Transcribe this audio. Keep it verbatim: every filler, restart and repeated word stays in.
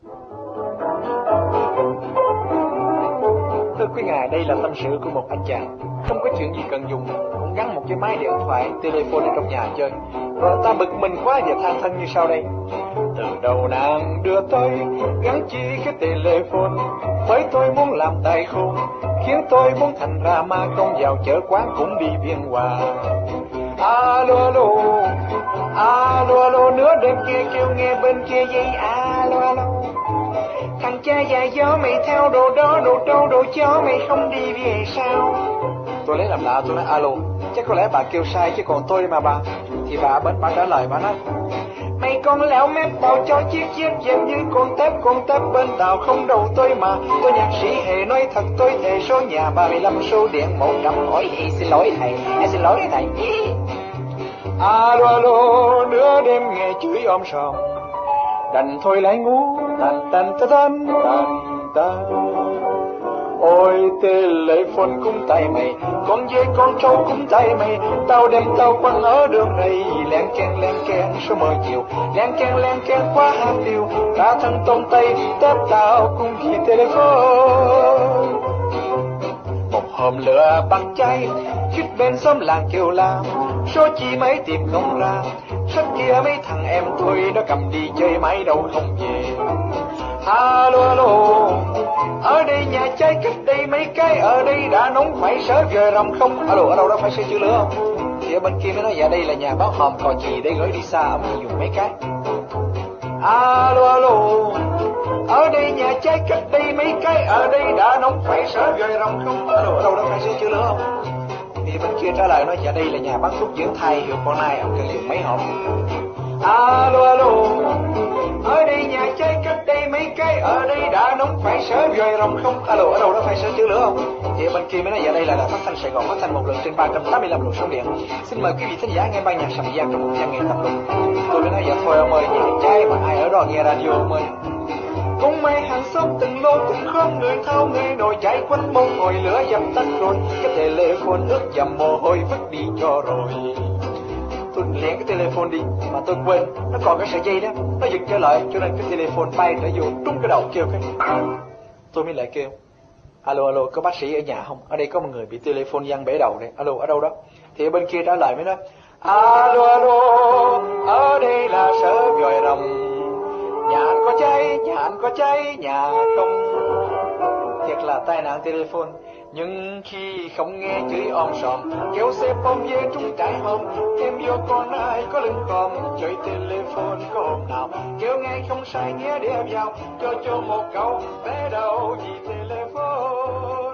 Thưa quý ngài, đây là tâm sự của một anh chàng. Không có chuyện gì cần dùng, cũng gắn một cái máy điện thoại, telephone ở trong nhà chơi. Rồi ta bực mình quá và than thân như sau đây. Từ đầu nàng đưa tôi gắn chi cái telephone, với tôi muốn làm tài khôn, khiến tôi muốn thành ra ma công, vào chợ quán cũng đi biên hòa. Alo alo, alo alo, nửa đêm kia kêu nghe bên kia dây. Alo alo, thằng cha già gió mày theo đồ đó, đồ trâu đồ chó mày không đi về sao? Tôi lấy làm lạ, tôi nói alo, chắc có lẽ bà kêu sai chứ còn tôi mà bà. Thì bà bên bà trả lời, bà nói mày con lẻo mép tao cho chiếc chiếc dường như con tép con tép bên tàu không đầu tôi mà. Tôi nhạc sĩ hề nói thật, tôi thề số nhà ba mươi lăm số điện một trăm. Ôi xin lỗi thầy, em xin lỗi thầy. Alo alo, nửa đêm nghe chửi om sòm, đành thôi lại ngủ tan tan tan tan tan tan. Ôi telephone cũng tay mày, con dê con trâu cũng tay mày. Tao đem tao quăng ở đường rầy, len keng len keng số mờ chiều, len keng len keng quá ham điều. Cả thân tôm tay tép tao cũng vì telephone. Một hôm lửa bắt cháy, khít bên xóm làng kêu la, số chi mấy tìm không ra. Sách kia mấy thằng em tôi nó cầm đi chơi mãi đâu không về. Alo alo, ở đây nhà trái cách đây mấy cái, ở đây đã nóng phải sớ giờ rằm không. Alo ở đâu đó phải sơ chữ lửa không? Thì ở bên kia mới nói dạ đây là nhà báo hòm cò chì để gửi đi xa, ông dùng mấy cái. Alo alo, ở đây nhà trái cách đây mấy cái, ở đây đã nóng phải sớ giờ rằm không. Alo ở đâu đó phải sơ chữ lửa không? Thì bên kia trả lời nói dạ đây là nhà bán thuốc dưỡng thai hiệu con nai, ông cần dùng mấy hộp. Alo alo, ở đây nhà trái cách đây mấy cái, ở đây đã nóng phải sớ rồi rồng không. Alo ở đâu đó phải sớ chữ lửa không? Thì bên kia mới nói dạ đây là đài phát thanh Sài Gòn, phát thanh một lần trên ba trăm tám mươi lăm luồng sóng điện. Xin mời quý vị thính giả nghe ban nhạc sầm gian trong một gian nghệ tập lục. Tôi mới nói dạ thôi ông ơi, nhà trái mà ai ở đó nghe radio ông ơi. Cũng may hàng xóm từng lô từng khóm, người thao người nồi chạy quanh bông ngồi lửa dập tắt rồi. Cái telephone ướt dầm mồ hôi vứt đi cho rồi. Tôi lén cái telephone đi mà tôi quên nó còn cái sợi dây đó, nó giật trở lại cho nên cái telephone bay trở vô trúng cái đầu kêu cái. Tôi mới lại kêu alo alo, có bác sĩ ở nhà không? Ở đây có một người bị telephone văng bể đầu đây. Alo ở đâu đó? Thì bên kia trả lời mới nói alo alo, ở đây là sở Gòi Rồng, nhà anh có cháy, nhà anh có cháy, nhà không. Thiệt là tai nạn telephone. Nhưng khi không nghe chửi om sòm, kéo xe bom về trúng trại hòm, thêm vô con ai có lưng còm, chơi telephone có hôm nào kéo ngay không sai nghe đeo vào, cho cho một câu bé đầu vì telephone.